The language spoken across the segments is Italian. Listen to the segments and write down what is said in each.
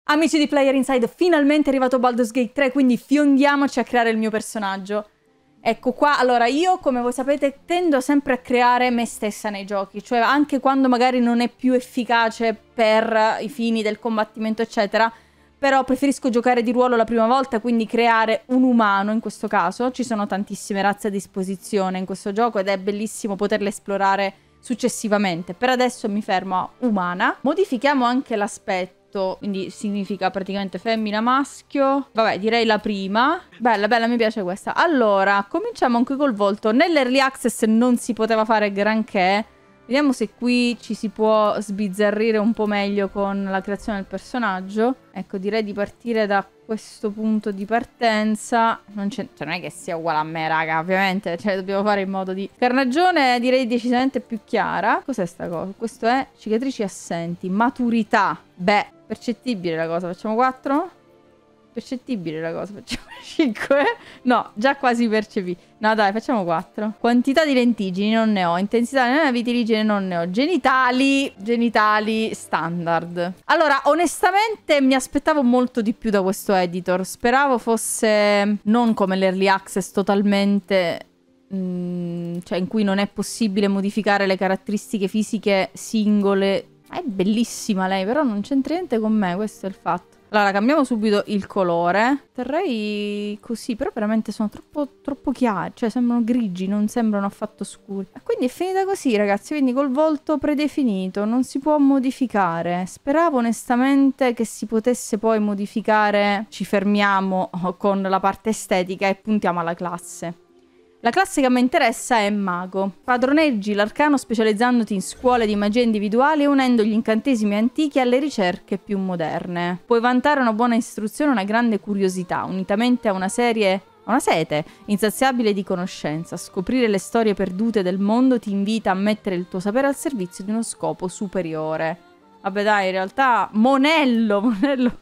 Amici di Player Inside, finalmente è arrivato Baldur's Gate 3, quindi fiondhiamoci a creare il mio personaggio. Ecco qua, allora io, come voi sapete, tendo sempre a creare me stessa nei giochi, cioè anche quando magari non è più efficace per i fini del combattimento, eccetera, però preferisco giocare di ruolo la prima volta, quindi creare un umano in questo caso. Ci sono tantissime razze a disposizione in questo gioco ed è bellissimo poterle esplorare successivamente. Per adesso mi fermo a umana. Modifichiamo anche l'aspetto. Quindi significa praticamente femmina, maschio. Vabbè, direi la prima. Bella, bella, mi piace questa. Allora, cominciamo anche col volto. Nell'early access non si poteva fare granché. Vediamo se qui ci si può sbizzarrire un po' meglio con la creazione del personaggio. Ecco, direi di partire da questo punto di partenza. Non è che sia uguale a me, raga, ovviamente. Cioè, dobbiamo fare in modo di... Carnagione direi decisamente più chiara. Cos'è sta cosa? Questo è cicatrici assenti. Maturità. Beh, percettibile la cosa. Facciamo 4? Percettibile la cosa. Facciamo 5? No, già quasi percepibile. No, dai, facciamo 4. Quantità di lentiggini non ne ho. Intensità nella vitiligine non ne ho. Genitali standard. Allora, onestamente mi aspettavo molto di più da questo editor. Speravo fosse non come l'early access totalmente... cioè in cui non è possibile modificare le caratteristiche fisiche singole. È bellissima lei, però non c'entra niente con me, questo è il fatto. Allora, cambiamo subito il colore. Terrei così, però veramente sono troppo chiari. Cioè, sembrano grigi, non sembrano affatto scuri. E quindi è finita così, ragazzi. Quindi col volto predefinito, non si può modificare. Speravo onestamente che si potesse poi modificare. Ci fermiamo con la parte estetica e puntiamo alla classe. La classe che a me interessa è Mago. Padroneggi l'arcano specializzandoti in scuole di magia individuali e unendo gli incantesimi antichi alle ricerche più moderne. Puoi vantare una buona istruzione e una grande curiosità, unitamente a una sete insaziabile di conoscenza. Scoprire le storie perdute del mondo ti invita a mettere il tuo sapere al servizio di uno scopo superiore. Vabbè dai, in realtà... Monello!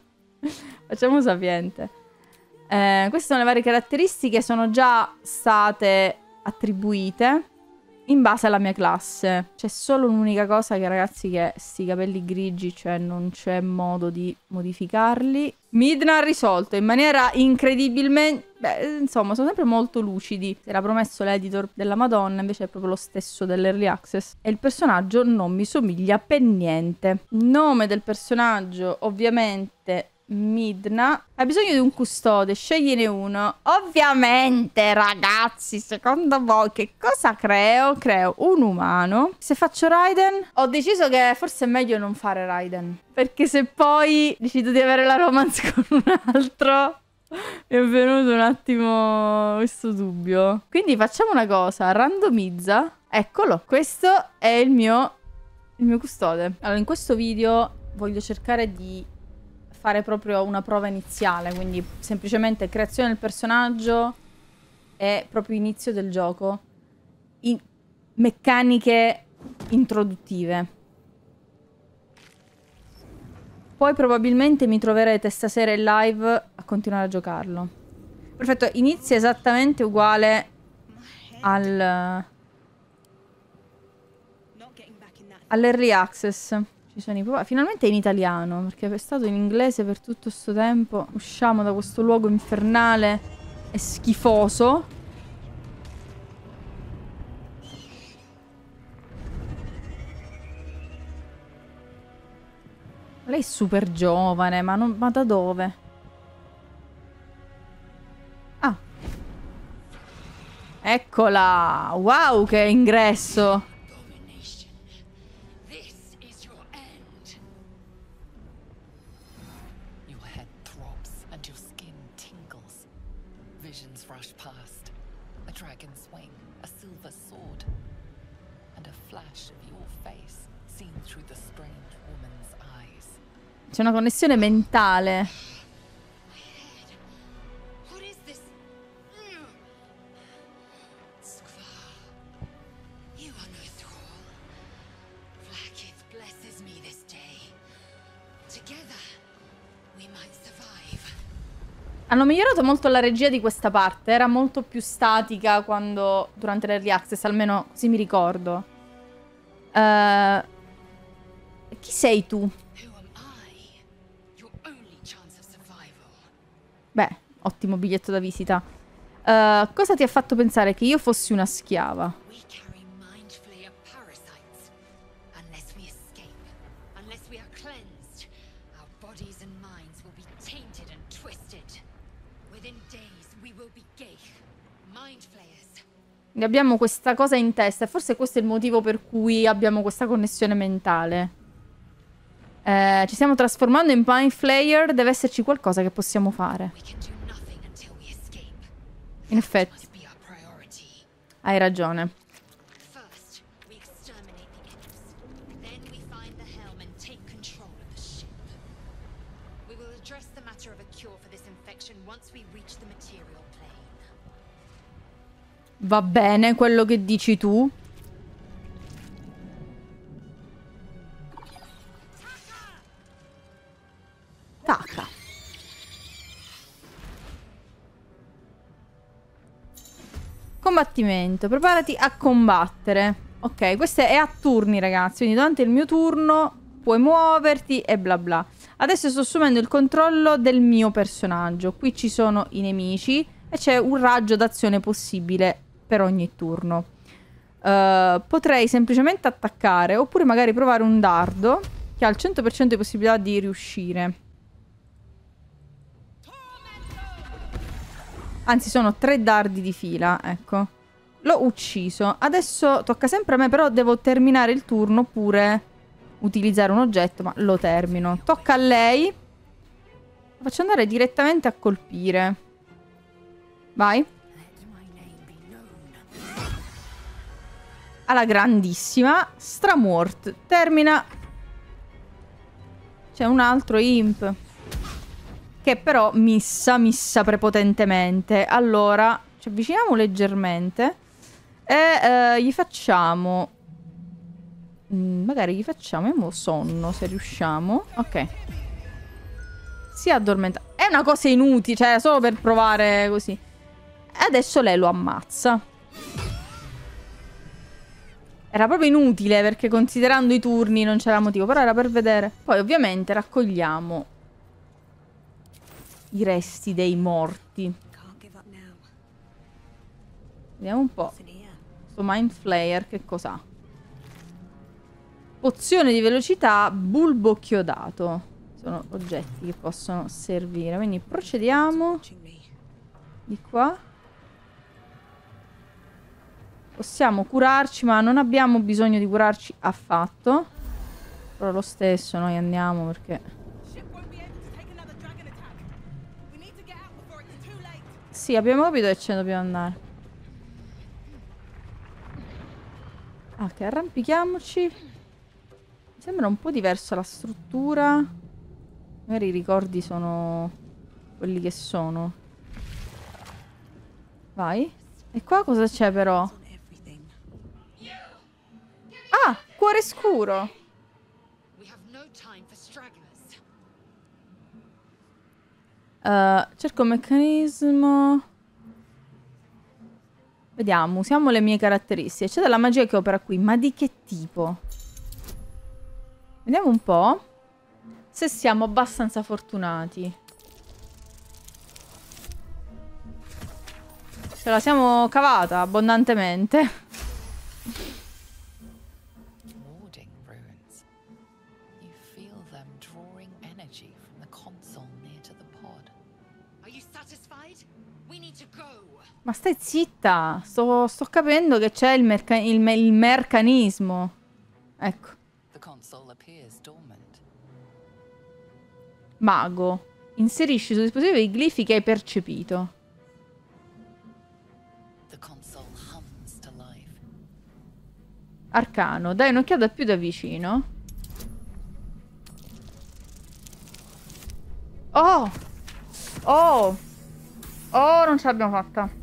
Facciamo sapiente. Queste sono le varie caratteristiche, sono già state attribuite in base alla mia classe. C'è solo un'unica cosa che, ragazzi, che sti capelli grigi, cioè non c'è modo di modificarli. Midna ha risolto in maniera incredibilmente... Beh, insomma, sono sempre molto lucidi. Era promesso l'editor della Madonna, invece è proprio lo stesso dell'early access. E il personaggio non mi somiglia per niente. Il nome del personaggio, ovviamente... Midna. Hai bisogno di un custode, scegliene uno. Ovviamente, ragazzi, secondo voi che cosa creo? Creo un umano. Se faccio Raiden, ho deciso che forse è meglio non fare Raiden, perché se poi decido di avere la romance con un altro, mi è venuto un attimo questo dubbio. Quindi facciamo una cosa, randomizza. Eccolo, questo è il mio custode. Allora, in questo video voglio cercare di fare proprio una prova iniziale, quindi semplicemente creazione del personaggio e proprio inizio del gioco, meccaniche introduttive. Poi probabilmente mi troverete stasera in live a continuare a giocarlo. Perfetto, inizia esattamente uguale all'early access. Finalmente è in italiano, perché è stato in inglese per tutto sto tempo. Usciamo da questo luogo infernale e schifoso. Lei è super giovane, ma da dove? Ah. Eccola! Wow, che ingresso! C'è una connessione mentale. Hanno migliorato molto la regia di questa parte. Era molto più statica durante l'early access, almeno così mi ricordo. Chi sei tu? Beh, ottimo biglietto da visita. Cosa ti ha fatto pensare che io fossi una schiava? We carry mind flayer parasites. Unless we escape, unless we are cleansed, our bodies and minds will be tainted and twisted. Within days we will be Ghaik, mind flayers. Abbiamo questa cosa in testa e forse questo è il motivo per cui abbiamo questa connessione mentale. Ci stiamo trasformando in Mind Flayer, deve esserci qualcosa che possiamo fare. We can do nothing until we escape. In effetti, Must be our priority. hai ragione. First, we exterminate the imps. Then we find the helm and take control of the ship. We will address the matter of a cure for this infection once we reach the material plane. Va bene, quello che dici tu. Taka. Combattimento. Preparati a combattere. Ok, questo è a turni, ragazzi. Quindi durante il mio turno puoi muoverti e bla bla. Adesso sto assumendo il controllo del mio personaggio. Qui ci sono i nemici e c'è un raggio d'azione possibile per ogni turno. Potrei semplicemente attaccare oppure magari provare un dardo che ha il 100% di possibilità di riuscire. Anzi, sono 3 dardi di fila, ecco. L'ho ucciso. Adesso tocca sempre a me, però devo terminare il turno oppure utilizzare un oggetto, ma lo termino. Tocca a lei. Lo faccio andare direttamente a colpire. Vai. Alla grandissima. Stramort. Termina. C'è un altro imp. Che però missa prepotentemente. Allora, ci avviciniamo leggermente. E gli facciamo... magari gli facciamo sonno, se riusciamo. Ok. Si addormenta. È una cosa inutile, cioè solo per provare così. E adesso lei lo ammazza. Era proprio inutile perché considerando i turni non c'era motivo. Però era per vedere. Poi ovviamente raccogliamo i resti dei morti. Vediamo un po'. Sto Mind Flayer che cos'ha? Pozione di velocità, bulbo chiodato. Sono oggetti che possono servire. Quindi procediamo. Di qua. Possiamo curarci, ma non abbiamo bisogno di curarci affatto. Però lo stesso noi andiamo perché... Sì, abbiamo capito che ce ne dobbiamo andare. Ok, arrampichiamoci. Mi sembra un po' diversa la struttura. Magari i ricordi sono quelli che sono. Vai. E qua cosa c'è però? Ah, cuore scuro. Cerco un meccanismo. Vediamo, usiamo le mie caratteristiche. C'è della magia che opera qui, ma di che tipo? Vediamo un po' se siamo abbastanza fortunati. Ce la siamo cavata abbondantemente. Ma stai zitta, sto capendo che c'è il meccanismo. Ecco. Mago. Inserisci sul dispositivo i glifi che hai percepito. Arcano. Dai un'occhiata più da vicino. Oh! Oh! Oh, non ce l'abbiamo fatta.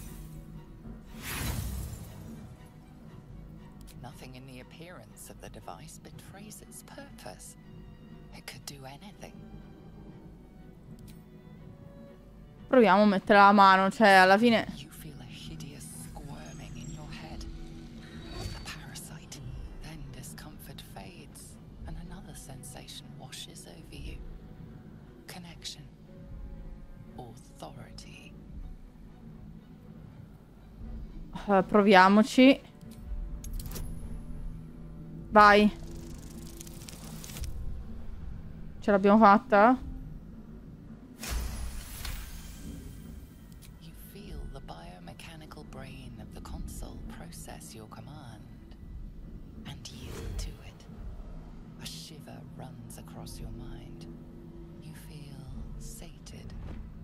Proviamo a mettere la mano, cioè alla fine... authority. Proviamoci. Vai. Ce l'abbiamo fatta? You feel the biomechanical brain of the console process your command and yield to it. A shiver runs across your mind. You feel sated.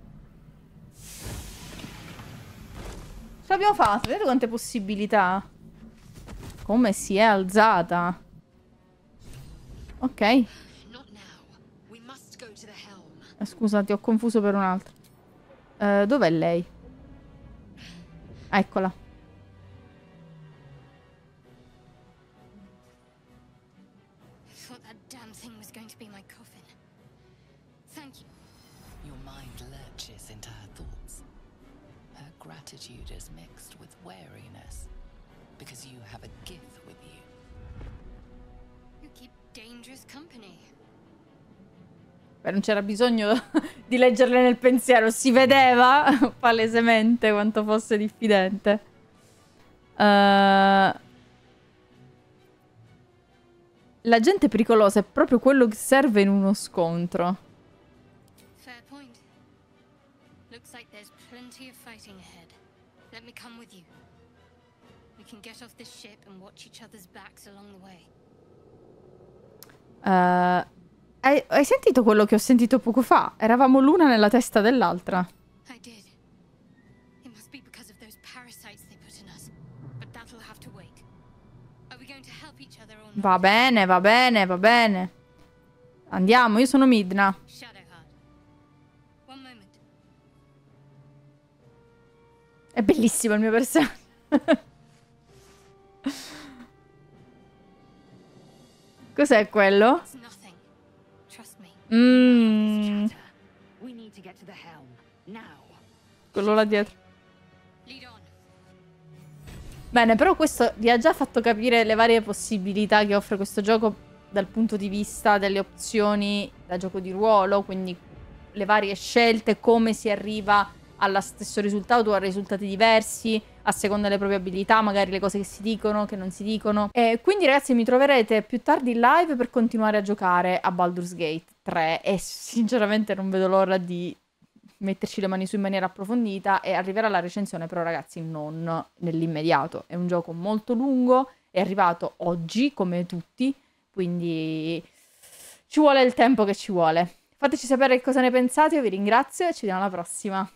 Ce l'abbiamo fatta. Vedete quante possibilità? Come si è alzata. Ok. Not now. We must go to the helm. Scusa, ti ho confuso per un altro. Dov'è lei? Eccola. I thought that damn thing was going to be my coffin. Thank you. Your mind lurches into her thoughts. Her gratitude is mixed with wariness because you have a gift with you. You keep dangerous company. Beh, non c'era bisogno di leggerle nel pensiero. Si vedeva palesemente quanto fosse diffidente. La gente pericolosa è proprio quello che serve in uno scontro. Fair point. Looks like there's plenty of fighting ahead. Let me come with you. We can get off this ship and watch each other's backs along the way. Hai sentito quello che ho sentito poco fa? Eravamo l'una nella testa dell'altra. I did. It must be because of those parasites they put in us. But that'll have to wait. Are we going to help each other or not? Va bene, va bene, va bene. Andiamo, io sono Midna. Shadowheart. One moment. È bellissimo il mio personaggio. Cos'è quello? It's nothing. Trust me. We need to get to the helm now. Quello là dietro. Lead on. Bene, però questo vi ha già fatto capire le varie possibilità che offre questo gioco dal punto di vista delle opzioni da gioco di ruolo, quindi le varie scelte, come si arriva allo stesso risultato o a risultati diversi a seconda delle proprie abilità, magari le cose che si dicono, che non si dicono. E quindi ragazzi mi troverete più tardi in live per continuare a giocare a Baldur's Gate 3 e sinceramente non vedo l'ora di metterci le mani su in maniera approfondita e arriverà la recensione, però ragazzi non nell'immediato. È un gioco molto lungo, è arrivato oggi come tutti, quindi ci vuole il tempo che ci vuole. Fateci sapere cosa ne pensate, io vi ringrazio e ci vediamo alla prossima.